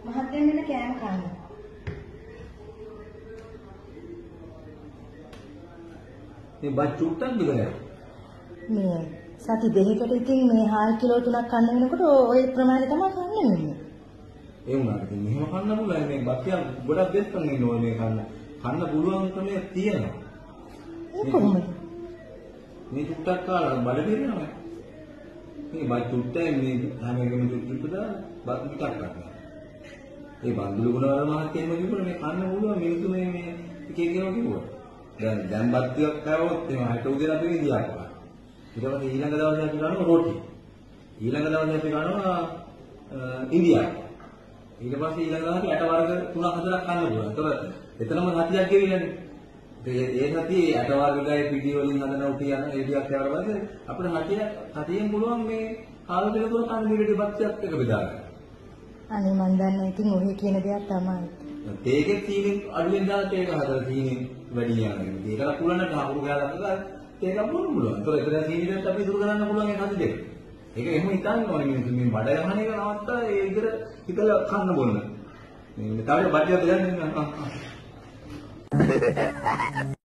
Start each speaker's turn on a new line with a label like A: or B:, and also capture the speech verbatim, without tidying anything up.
A: මහත්යෙන් වෙන කෑම කන්න.
B: මේ බත් චුට්ටක් බිලලා.
A: මේ සති දෙකකට ඉතින් මේ හාල් කිලෝ තුනක් කන්න වෙනකොට ওই ප්‍රමාණය තමයි කන්න වෙන්නේ.
B: ඒ වුණාට ඉතින් මෙහෙම කන්න පුළුවන් මේ බත් ටික ගොඩක් දෙස්සන් ඉන්න ඕනේ මේ කන්න. කන්න පුළුවන් ක්‍රමය තියෙනවා.
A: ඒ කොහොමද?
B: මේ චුට්ටක් කාලා බඩ පිරෙනවා. මේ බත් චුට්ටයි මේ හැම එකම චුට්ටුට දාලා බත් පිටක් ගන්නවා. ඒ බන්දුල ගුණවර මහත්තයම කිව්වොත් මේ කන්න පුළුවන් මිනිස්සු මේ මේ එක එක ඒවා කිව්වා. දැන් දැන් බත් ටිකක් කෑවොත් එහම හිට උදේ අපි විදියා කරා. ඊට පස්සේ ඊළඟ දවසේ අපි කනවා රොටි. ඊළඟ දවසේ අපි කනවා ඉන්දියා. ඊට පස්සේ ඊළඟ දවසේ ඇට වර්ග තුනක් හතරක් කන්න පුළුවන්. ඒතකොට එතනම හතියක් ගෙවිලානේ. ඒ ඒ සතියේ ඇට වර්ග ගායේ පිටි වලින් හදන උටි යන ඒ ටිකක් කෑවට පස්සේ අපිට හතිය හතියෙන් පුළුවන් මේ කාල දෙක තුන කන්න දෙවිලට බක්තියක් එක බෙදා ගන්න.
A: අනේ මන් දන්නේ ඉතින් ඔය කියන දෙයක් තමයි.
B: ඒකේ සීනින් අඩුවෙන් දාලා ඒක හදලා සීනින් වැඩි යනවා. ඒකලා පුළුවන් නම් අකුරු ගාලා ගත්තා ඒක බොන්න පුළුවන්. ඒතර එතන සීනියට අපි දුරු කරන්න පුළුවන් ඒ හද දෙක. ඒක එහෙම හිතන්න ඕනේ මිනිස්සු මේ බඩ යහන එක නවත්තා ඒ විතර හිතලා කන්න බොන්න. මේ තව බඩියක් ගන්න